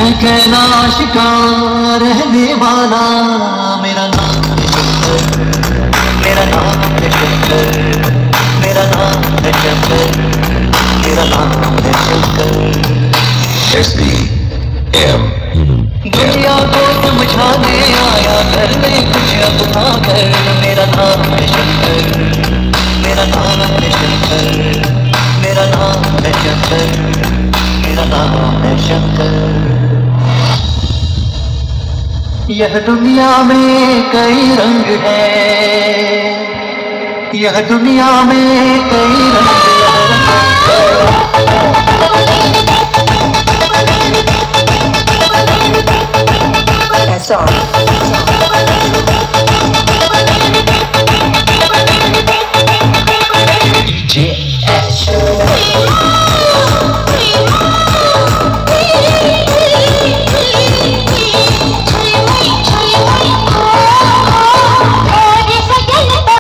कैलाश का रहने वाला मेरा नाम है शंकर, मेरा नाम है शंकर, मेरा नाम है शंकर, मेरा नाम है शंकर। दुनिया को समझाने आया घर में कुछ अपना कर, मेरा नाम है शंकर, मेरा नाम है शंकर, मेरा नाम है शंकर, मेरा नाम है शंकर। यह दुनिया में कई रंग है, यह दुनिया में कई रंग है।